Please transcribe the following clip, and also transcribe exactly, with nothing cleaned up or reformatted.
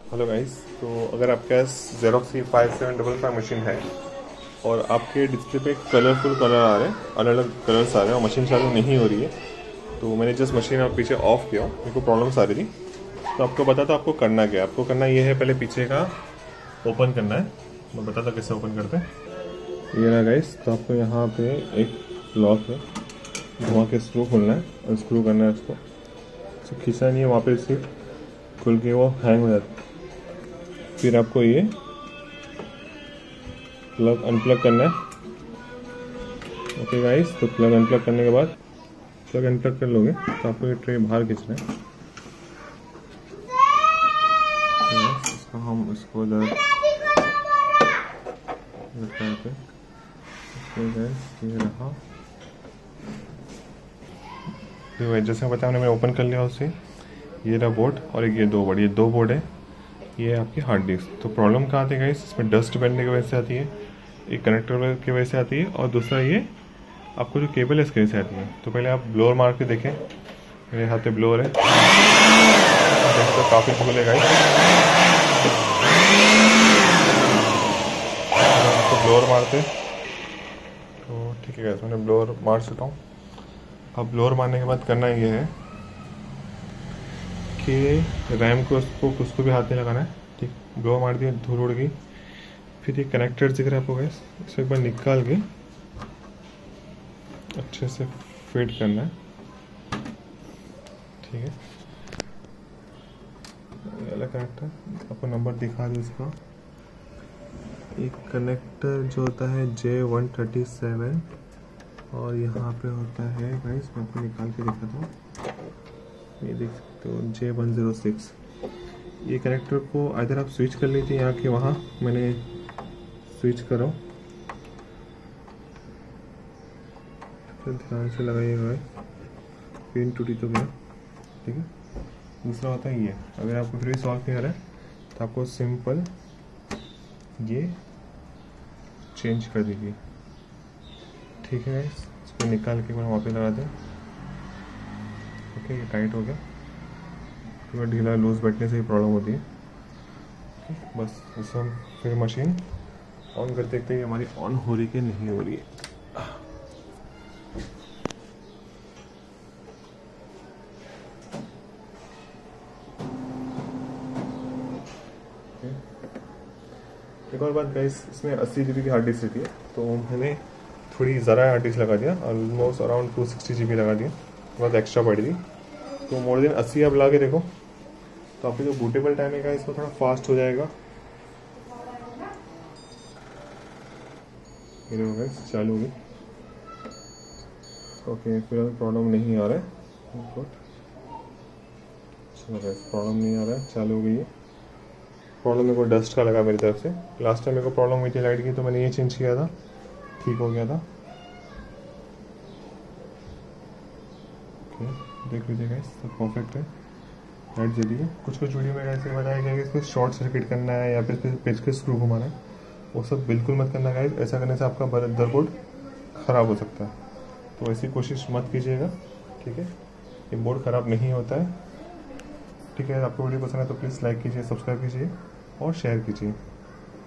Hello guys, तो अगर आपके पास Xerox five seven double five machine है और आपके डिस्प्ले पे कलरफुल कलर आ रहे हैं, अलग अलग कलर्स आ रहे हैं और मशीन चालू नहीं हो रही है, तो मैंने जस्ट मशीन आप पीछे ऑफ किया, मेरे को प्रॉब्लम्स आ रही थी। तो आपको पता था आपको करना क्या है। आपको करना ये है, पहले पीछे का ओपन करना है। मैं बताता कैसे ओपन करते हैं। ये रहा गाइस, तो आपको यहाँ पे एक लॉक है, घुमा के स्क्रू खोलना है और स्क्रू करना है इसको। तो खींचना नहीं है, वहाँ पे सिर्फ खुल के वो हैंग हो जाता है। फिर आपको ये प्लग अनप्लग करना है। ओके गाइस, तो प्लग अनप्लग करने के बाद प्लग अनप्लग कर लोगे तो आपको ये ट्रे बाहर खींचना है। yes, इसको हम इसको इधर करते ये रहा। तो जैसे बताया मैंने ओपन कर लिया उसे। ये रहा बोर्ड और एक ये दो बोर्ड, ये दो बोर्ड है, ये है आपकी हार्ड डिस्क। तो प्रॉब्लम कहाँ आती है गाइस, इसमें डस्ट बैठने की वजह से आती है, एक कनेक्टर की वजह से आती है, और दूसरा ये आपको जो केबल है इसकी वजह से आती है। तो पहले आप ब्लोअर मार के देखें, मेरे हाथ पे ब्लोअर है, तो काफ़ी झूल है गाइस। आपको ब्लोअर मारते तो ठीक है गाइस, मैंने ब्लोअर मार चुका हूँ। अब ब्लोअर मारने के बाद करना ये है कि रैम को उसको उसको भी हाथ में लगाना है। ठीक, ब्लो मार दिया, धूल उड़ गई। फिर ये कनेक्टर दिख रहा है आपको गैस, इसको एक बार निकाल के अच्छे से फिट करना है। ठीक है, ये वाला कनेक्टर आपको नंबर दिखा दूँ इसका। एक कनेक्टर जो होता है जे वन थर्टी सेवन और यहाँ पे होता है गाइस, मैं आपको निकाल के दिखाता हूँ, ये देख सकते हो जे वन ज़ीरो सिक्स। ये कनेक्टर को इधर आप स्विच कर लीजिए, यहाँ के वहाँ मैंने स्विच करो, तो ध्यान से लगाइएगा, पिन टूटी तो गया। ठीक है, दूसरा होता है ये, अगर आपको फिर भी सॉल्व नहीं हो रहा है तो आपको सिंपल ये चेंज कर दीजिए। ठीक है, इसको निकाल के वहाँ पे लगा दें। ओके, ये टाइट हो गया। थोड़ा ढीला लूज बैठने से ही प्रॉब्लम होती है। बस इसे हम फिर मशीन ऑन कर देखते हैं हमारी ऑन हो रही कि नहीं हो रही है। एक और बात गाइस, इसमें अस्सी जी बी की हार्ड डिस्क रहती है, तो मैंने थोड़ी ज़रा हार्ड डिस्क लगा दिया, almost around two sixty G B लगा दिया, बहुत एक्स्ट्रा पड़ गई। तो मोर देन अस्सी आप ला के देखो, तो आपकी जो बूटेबल टाइम है इसमें थोड़ा फास्ट हो जाएगा। ये हो गया, चालू होगी। ओके, फिर प्रॉब्लम नहीं आ रहा है, चलो गैस प्रॉब्लम नहीं आ रहा है, चालू हो गई है। प्रॉब्लम मेरे को डस्ट का लगा मेरी तरफ से। लास्ट टाइम मेरे को प्रॉब्लम हुई थी लाइट की, तो मैंने ये चेंज किया था, ठीक हो गया था। ओके, देख लीजिए गाइस, सब परफेक्ट है, लाइट जली है। कुछ कुछ वीडियो में ऐसे बताया गया कि इसको शॉर्ट सर्किट करना है या फिर पेज के स्क्रू घुमाना है, वो सब बिल्कुल मत करना गाइस। ऐसा करने से आपका मदरबोर्ड ख़राब हो सकता है, तो ऐसी कोशिश मत कीजिएगा। ठीक है, ये बोर्ड ख़राब नहीं होता है। ठीक है, आपको वीडियो पसंद है तो प्लीज़ लाइक कीजिए, सब्सक्राइब कीजिए और शेयर कीजिए।